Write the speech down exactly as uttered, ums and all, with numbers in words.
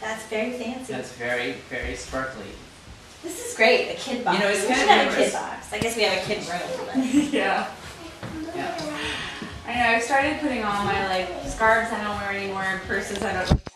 That's very fancy. That's very, very sparkly. This is great, the kid box. You know, it's we kind should of have a humorous. kid box. I guess we have a kid room. But. Yeah. Yeah. I know, I started putting all my like scarves I don't wear anymore and purses I don't